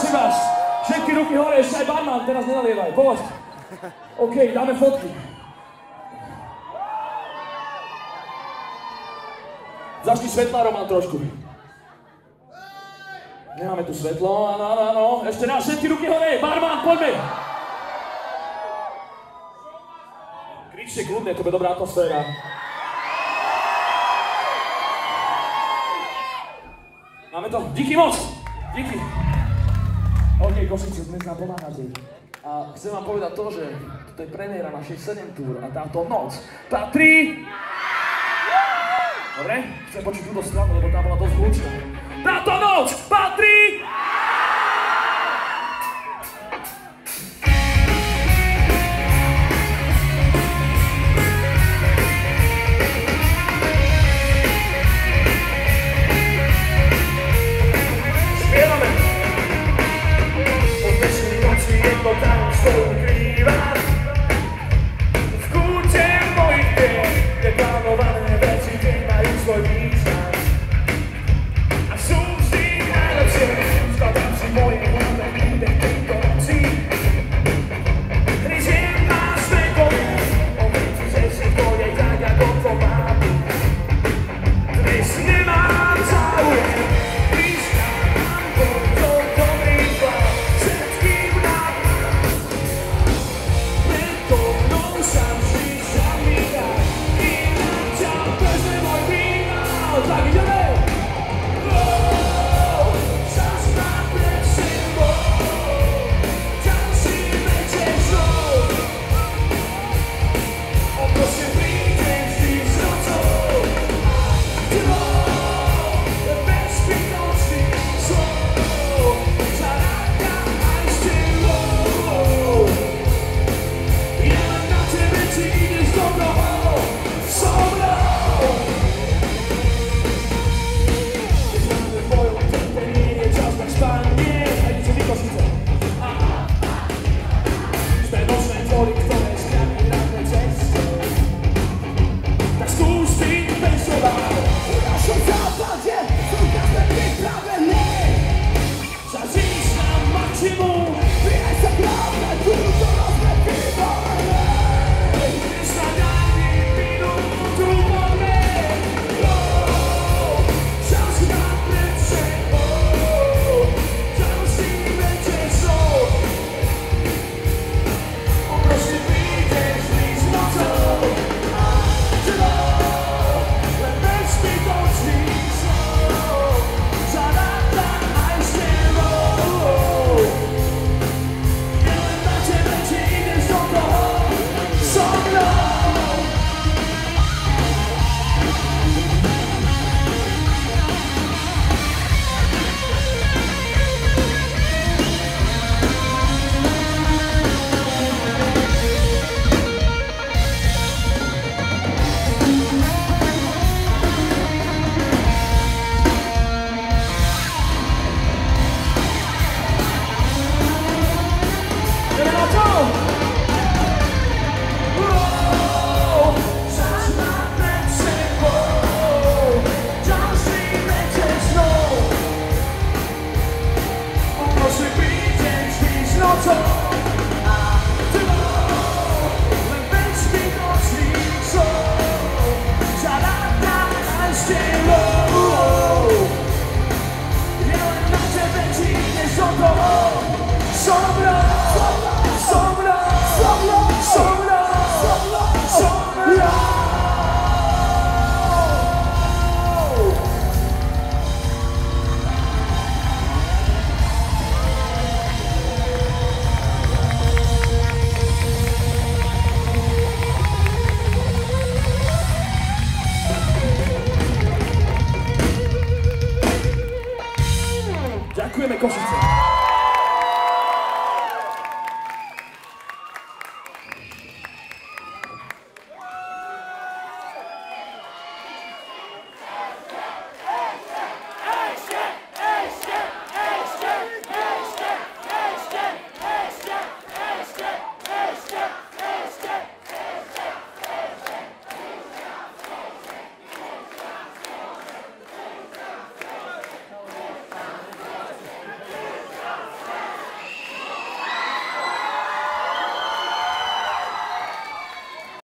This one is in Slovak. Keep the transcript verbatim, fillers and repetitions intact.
prosím vás, všetky ruky hore, ešte aj barman, teraz nenalievaj, poď. OK, dáme fotky. Zašli svetla, Roman, trošku. Nemáme tu svetlo, áno, áno, áno. Ešte raz, všetky ruky hore, barman, poďme. Kričte kľudne, to bude dobrá atmosféra. Máme to, díky moc, díky. OK, Košice, dnes nám pomáhate. A chcem vám povedať to, že toto je premiéra našej sedem túr a táto noc patrí... Dobre? Chcem počuť túto stranu, lebo tá bola dosť hlučná. Táto noc patrí... Spievame! Po dnešnej noci jedno tajomstvo ukrýva. V kúte mojich dien neplánované veci majú svoj význam. A sú vždy najlepšie, skladám si moje hlavné príbeh tejto noci. Hryziem vás vekovi, obríci, že si pôjde tak ako to má byť. Dnes nemám záujem, prístávam po toto rýchla, všetkým nám. Preto mnou sa vždy zamýka, kým na ťa bežne môj finál. Tak ideme! Oh, čas má pred sebou, ďalší večer show. A prosím, príďte vždy s nocou a tebou, bez zbytočný slov, zaráka aj s tebou. Je len na tebe, či ideš do toho so mnou. Keď máme bojom trpenie, je čas na spanie. Hajde, vy Košice. Sme nočné tvory, ktoré skráti radné cesty. Tak skús byť bežová. V našom západe sú každé pripravené. Zažíš na maximum.